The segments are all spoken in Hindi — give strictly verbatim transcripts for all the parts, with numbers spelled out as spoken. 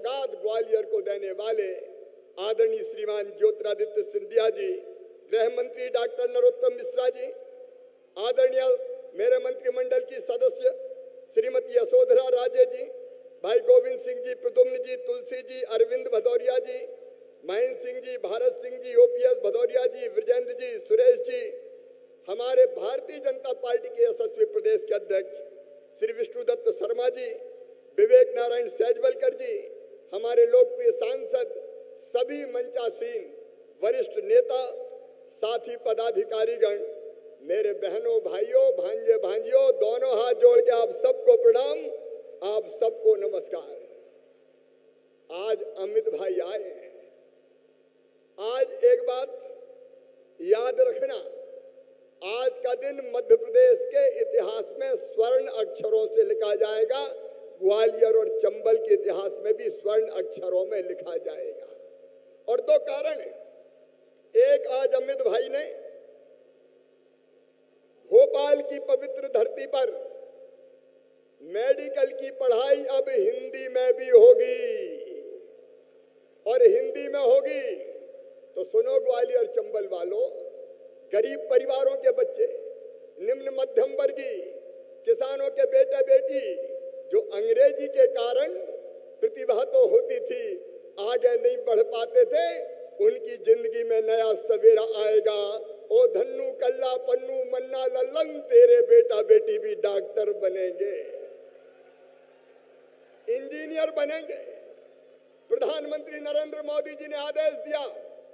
सौगात ग्वालियर को देने वाले आदरणीय श्रीमान ज्योतिरादित्य सिंधिया जी, गृह मंत्री डॉक्टर नरोत्तम मिश्रा जी, आदरणीय मेरे मंत्रिमंडल की सदस्य श्रीमती यशोधरा राजे जी, भाई गोविंद सिंह जी, प्रद्युम्न जी, तुलसी जी, अरविंद भदौरिया जी, महेंद्र सिंह जी, भारत सिंह जी, ओपीएस भदौरिया जी, विजेंद्र जी, सुरेश जी, हमारे भारतीय जनता पार्टी के यशस्वी प्रदेश के अध्यक्ष श्री विष्णुदत्त शर्मा जी, विवेक नारायण सैजवलकर जी, हमारे लोकप्रिय सांसद, सभी मंचासीन वरिष्ठ नेता, साथी पदाधिकारीगण, मेरे बहनों भाइयों, भांजे भांजियों, दोनों हाथ जोड़ के आप सबको प्रणाम, आप सबको नमस्कार। आज अमित भाई आए हैं। आज एक बात याद रखना, आज का दिन मध्य प्रदेश के इतिहास में स्वर्ण अक्षरों से लिखा जाएगा, ग्वालियर और चंबल के इतिहास में भी स्वर्ण अक्षरों में लिखा जाएगा। और दो कारण है। एक, आज अमित भाई ने भोपाल की पवित्र धरती पर मेडिकल की पढ़ाई अब हिंदी में भी होगी, और हिंदी में होगी तो सुनो ग्वालियर चंबल वालों, गरीब परिवारों के बच्चे, निम्न मध्यम वर्गीय किसानों के बेटे बेटी जो अंग्रेजी के कारण प्रतिभा तो होती थी, आगे नहीं बढ़ पाते थे, उनकी जिंदगी में नया सवेरा आएगा। ओ धन्नू कल्ला पन्नू मन्ना लल्लन, तेरे बेटा बेटी भी डॉक्टर बनेंगे, इंजीनियर बनेंगे। प्रधानमंत्री नरेंद्र मोदी जी ने आदेश दिया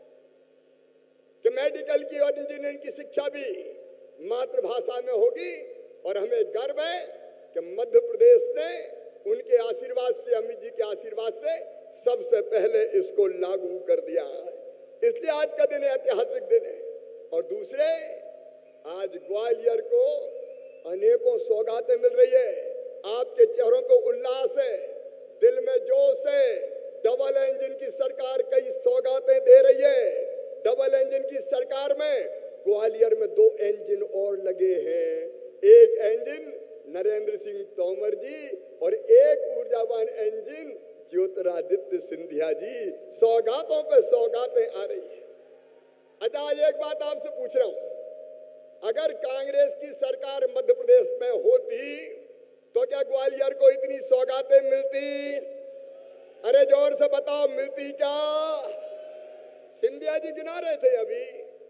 कि मेडिकल की और इंजीनियरिंग की शिक्षा भी मातृभाषा में होगी, और हमें गर्व है कि मध्य प्रदेश ने उनके आशीर्वाद से, अमित जी के आशीर्वाद से सबसे पहले इसको लागू कर दिया। इसलिए आज का दिन ऐतिहासिक दिन है। और दूसरे, आज ग्वालियर को अनेकों सौगातें मिल रही है। आपके चेहरों को उल्लास है, दिल में जोश है। डबल इंजन की सरकार कई सौगातें दे रही है। डबल इंजन की सरकार में ग्वालियर में दो इंजन और लगे हैं। एक इंजन नरेंद्र सिंह तोमर जी और एक ऊर्जावान इंजन ज्योतिरादित्य सिंधिया जी। सौगातों पे सौगातें आ रही है। अच्छा, एक बात आपसे पूछ रहा हूं, अगर कांग्रेस की सरकार मध्य प्रदेश में होती तो क्या ग्वालियर को इतनी सौगातें मिलती? अरे जोर से बताओ, मिलती क्या? सिंधिया जी गिना रहे थे अभी,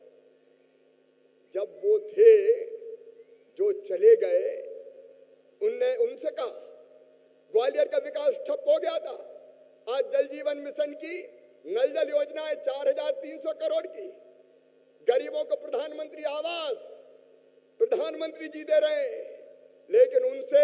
जब वो थे जो चले गए, उनने उनसे कहा ग्वालियर का विकास ठप हो गया था। आज जल जीवन मिशन की नल जल योजना है चार हजार तीन सौ करोड़ की। गरीबों को प्रधानमंत्री आवास प्रधानमंत्री जी दे रहे हैं, लेकिन उनसे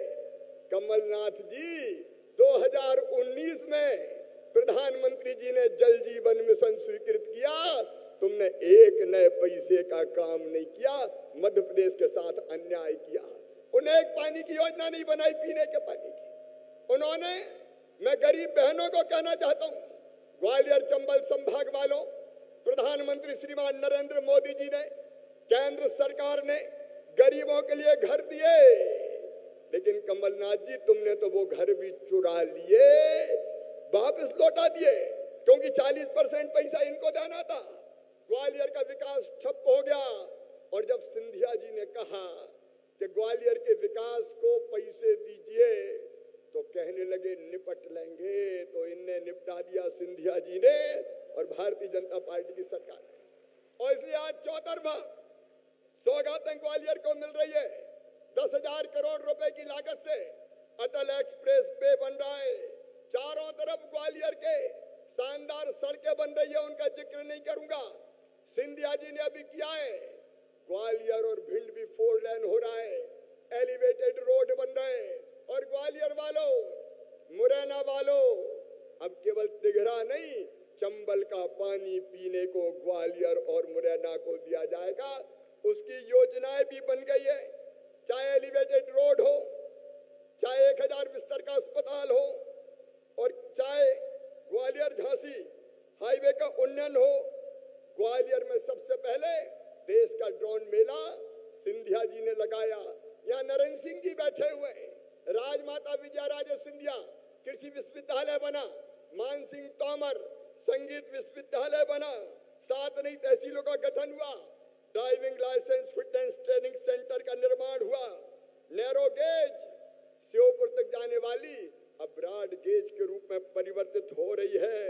कमलनाथ जी दो हज़ार उन्नीस में प्रधानमंत्री जी ने जल जीवन मिशन स्वीकृत किया। तुमने एक नए पैसे का काम नहीं किया, मध्य प्रदेश के साथ अन्याय किया। उन्हें एक पानी की योजना नहीं बनाई, पीने के पानी की। उन्होंने, मैं गरीब बहनों को कहना चाहता हूं, ग्वालियर चंबल संभाग वालों, प्रधानमंत्री श्रीमान नरेंद्र मोदी जी ने, केंद्र सरकार ने गरीबों के लिए घर दिए, लेकिन कमलनाथ जी तुमने तो वो घर भी चुरा लिए, वापस लौटा दिए, क्योंकि चालीस परसेंट पैसा इनको देना था। ग्वालियर का विकास ठप हो गया। और जब सिंधिया जी ने कहा कि ग्वालियर के विकास को पैसे दीजिए, तो कहने लगे निपट लेंगे। तो इनने निपटा दिया सिंधिया जी ने और भारतीय जनता पार्टी की सरकार ने। और इसलिए आज चौतरफा सौगातें ग्वालियर को मिल रही है। दस हजार करोड़ रुपए की लागत से अटल एक्सप्रेस वे बन रहा है। चारों तरफ ग्वालियर के शानदार सड़कें बन रही है, उनका जिक्र नहीं करूंगा। सिंधिया जी ने अभी किया है, ग्वालियर और भिंड भी फोर लेन हो रहा है, एलिवेटेड रोड बन रहे हैं। और ग्वालियर वालों, मुरैना वालों, अब केवल तिघरा नहीं, चंबल का पानी पीने को ग्वालियर और मुरैना को दिया जाएगा। उसकी योजनाएं भी बन गई है, चाहे एलिवेटेड रोड हो, चाहे एक हजार बिस्तर का अस्पताल हो, और चाहे ग्वालियर झांसी हाईवे का उन्नयन हो। ग्वालियर में सबसे पहले देश का ड्रोन मेला सिंधिया जी ने लगाया। यहाँ नरेंद्र सिंह जी बैठे हुए हैं, राजमाता विजया राजे सिंधिया, कृषि विश्वविद्यालय बना, मानसिंह तोमर संगीत विश्वविद्यालय बना, सात नई तहसीलों का गठन हुआ, driving licence fitness training centre का निर्माण हुआ, नैरो गेज श्योपुर तक जाने वाली अब ब्रॉड गेज के रूप में परिवर्तित हो रही है।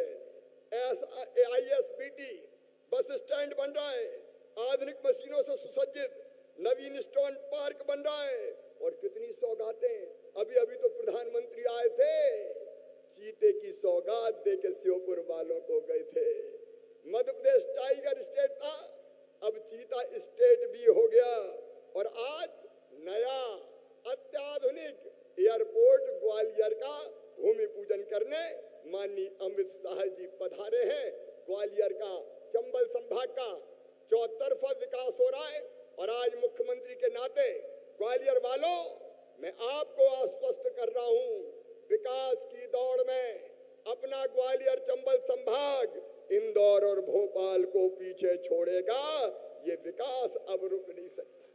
I S B T bus stand बन रहा है, आधुनिक मशीनों से सुसज्जित नवीन स्टोन पार्क बन रहा है, और कितनी सौगातें। अभी अभी तो प्रधानमंत्री आए थे, चीते की सौगात देके श्योपुर वालों को गए थे। मध्य प्रदेश टाइगर स्टेट था, अब चीता स्टेट भी हो गया, और आज नया अत्याधुनिक एयरपोर्ट ग्वालियर का भूमि पूजन करने माननीय अमित शाह जी पधारे हैं। ग्वालियर का, चंबल संभाग का चौतरफा विकास हो रहा है, और आज मुख्यमंत्री के नाते ग्वालियर वालों, मैं आपको आश्वस्त कर रहा हूं, विकास की दौड़ में अपना ग्वालियर चंबल संभाग इंदौर और भोपाल को पीछे छोड़ेगा। ये विकास अब रुक नहीं सकता।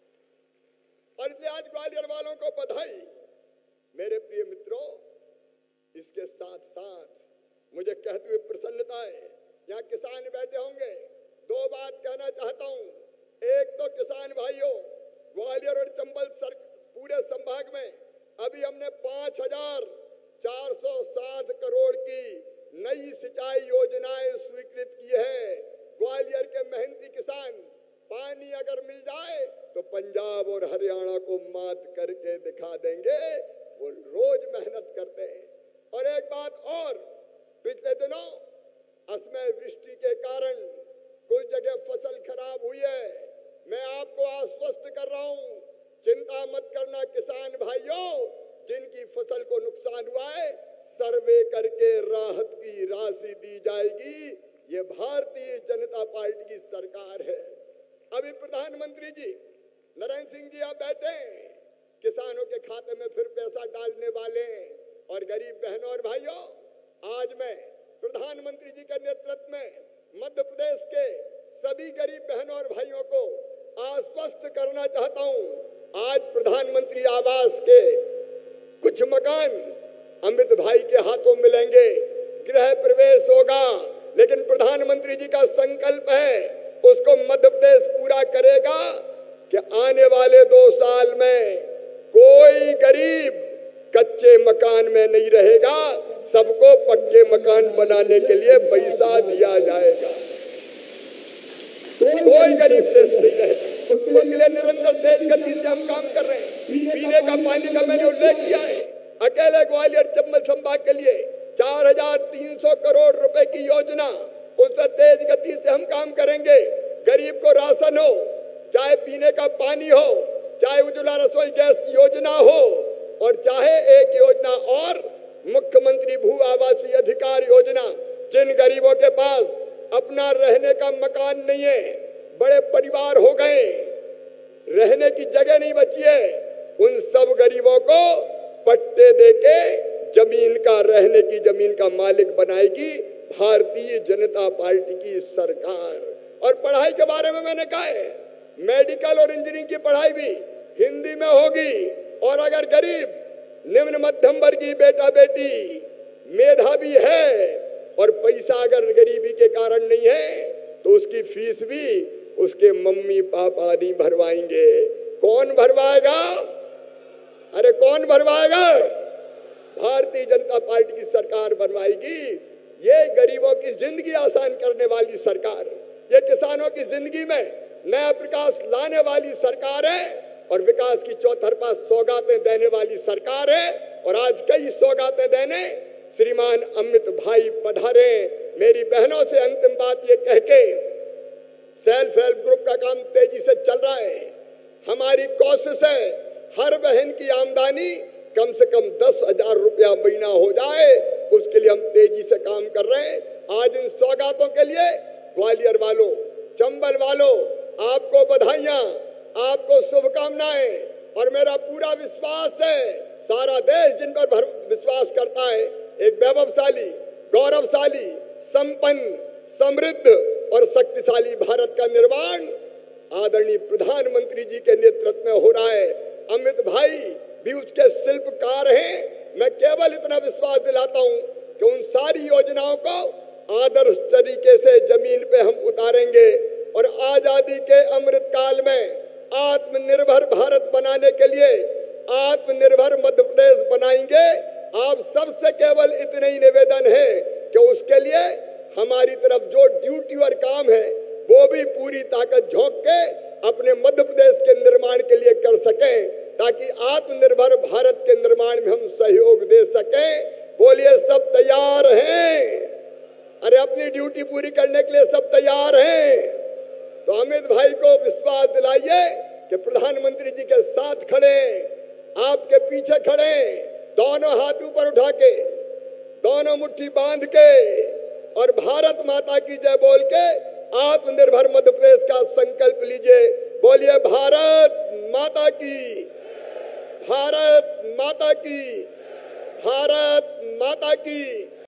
और इसलिए आज ग्वालियर वालों को बधाई। मेरे प्रिय मित्रों, इसके साथ साथ मुझे कहते हुए प्रसन्नता है, यहाँ किसान बैठे होंगे, दो बात कहना चाहता हूं। एक तो किसान भाइयों, ग्वालियर और चंबल सर पूरे संभाग में अभी हमने पांच हजार चार सौ सात करोड़ की नई सिंचाई योजनाएं स्वीकृत की है। ग्वालियर के मेहनती किसान, पानी अगर मिल जाए तो पंजाब और हरियाणा को मात करके दिखा देंगे। वो रोज मेहनत करते हैं। और एक बात और, पिछले दिनों असमय वृष्टि के कारण कुछ जगह फसल खराब हुई है। मैं आपको आश्वस्त कर रहा हूं, चिंता मत करना किसान भाइयों, जिनकी फसल को नुकसान हुआ है सर्वे करके राहत की राशि दी जाएगी। ये भारतीय जनता पार्टी की सरकार है। अभी प्रधानमंत्री जी नरेंद्र सिंह जी आप बैठे हैं, किसानों के खाते में फिर पैसा डालने वाले हैं। और गरीब बहनों और भाइयों, आज मैं प्रधानमंत्री जी के नेतृत्व में मध्य प्रदेश के सभी गरीब बहनों और भाइयों को आश्वस्त करना चाहता हूं। आज प्रधानमंत्री आवास के कुछ मकान अमित भाई के हाथों मिलेंगे, गृह प्रवेश होगा, लेकिन प्रधानमंत्री जी का संकल्प है, उसको मध्य प्रदेश पूरा करेगा कि आने वाले दो साल में कोई गरीब कच्चे मकान में नहीं रहेगा, सबको पक्के मकान बनाने के लिए पैसा दिया जाएगा। कोई गरीब शेष नहीं रहेगा। उसके लिए निरंतर तेज गति से हम काम कर रहे हैं। पीने का पानी का मैंने उल्लेख किया है। अकेले ग्वालियर चंबल संभाग के लिए चार हजार तीन सौ करोड़ रुपए की योजना, उससे तेज गति से हम काम करेंगे। गरीब को राशन हो, चाहे पीने का पानी हो, चाहे उज्ज्वला रसोई गैस योजना हो, और चाहे एक योजना और मुख्यमंत्री भू आवासीय अधिकार योजना। जिन गरीबों के पास अपना रहने का मकान नहीं है, बड़े परिवार हो गए, रहने की जगह नहीं बची है, उन सब गरीबों को पट्टे देके जमीन का, रहने की जमीन का मालिक बनाएगी भारतीय जनता पार्टी की सरकार। और पढ़ाई के बारे में मैंने कहा है, मेडिकल और इंजीनियरिंग की पढ़ाई भी हिंदी में होगी। और अगर गरीब निम्न मध्यम वर्गीय बेटा बेटी मेधावी है और पैसा अगर गरीबी के कारण नहीं है, तो उसकी फीस भी उसके मम्मी पापा नहीं भरवाएंगे। कौन भरवाएगा? अरे कौन भरवाएगा? भारतीय जनता पार्टी की सरकार बनवाएगी। ये गरीबों की जिंदगी आसान करने वाली सरकार, ये किसानों की जिंदगी में नया प्रकाश लाने वाली सरकार है, और विकास की चौतरफा सौगातें देने वाली सरकार है। और आज कई सौगातें देने श्रीमान अमित भाई पधारे। मेरी बहनों से अंतिम बात ये कह के, सेल्फ हेल्प ग्रुप का काम तेजी से चल रहा है। हमारी कोशिश है हर बहन की आमदनी कम से कम दस हजार रुपया महीना हो जाए, उसके लिए हम तेजी से काम कर रहे हैं। आज इन सौगातों के लिए ग्वालियर वालों, चंबल वालों, आपको बधाइयां, आपको शुभकामनाएं। और मेरा पूरा विश्वास है, सारा देश जिन पर विश्वास करता है, एक वैभवशाली, गौरवशाली, संपन्न, समृद्ध और शक्तिशाली भारत का निर्माण आदरणीय प्रधानमंत्री जी के नेतृत्व में हो रहा है। अमित भाई भी उसके शिल्पकार हैं, मैं केवल इतना विश्वास दिलाता हूं कि उन सारी योजनाओं को आदर्श तरीके से जमीन पे हम उतारेंगे और आजादी के अमृत काल में आत्मनिर्भर भारत बनाने के लिए आत्मनिर्भर मध्य प्रदेश बनाएंगे। आप सबसे केवल इतना ही निवेदन है कि उसके लिए हमारी तरफ जो ड्यूटी और काम है वो भी पूरी ताकत झोंक के अपने मध्य प्रदेश के निर्माण के लिए कर सकें, ताकि आत्मनिर्भर भारत के निर्माण में हम सहयोग दे सकें। बोलिए सब तैयार हैं? अरे अपनी ड्यूटी पूरी करने के लिए सब तैयार हैं? तो अमित भाई को विश्वास दिलाइए कि प्रधानमंत्री जी के साथ खड़े, आपके पीछे खड़े, दोनों हाथ ऊपर उठा के, दोनों मुट्ठी बांध के और भारत माता की जय बोल के आत्मनिर्भर मध्य प्रदेश का संकल्प लीजिए। बोलिए भारत माता की, भारत माता की, भारत माता की।